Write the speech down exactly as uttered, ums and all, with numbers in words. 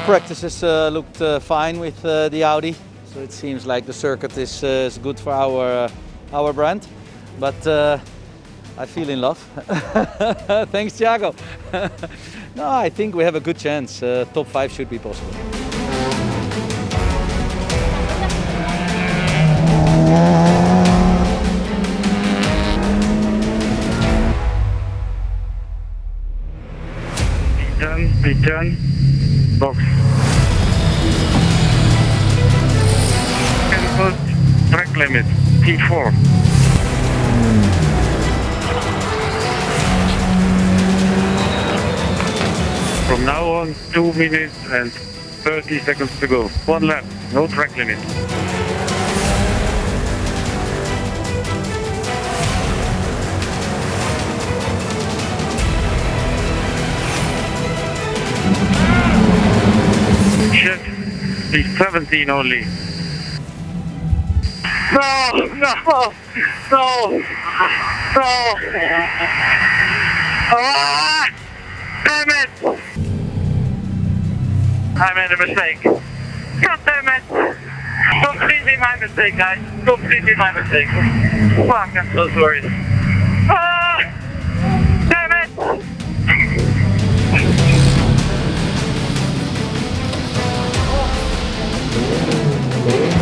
practices uh, looked uh, fine with uh, the Audi, so it seems like the circuit is, uh, is good for our, uh, our brand. But uh, I feel in love. Thanks, Thiago. No, I think we have a good chance. Uh, top five should be possible. Return, return, box. Cancelled track limit, T four. From now on, two minutes and thirty seconds to go. One lap, no track limit. Shit, he's seventeen only. No, no, no, no. Ah, damn it! I made a mistake. God damn it! Completely my mistake, guys. Completely my mistake. Fuck, I'm so sorry. Ah, damn it!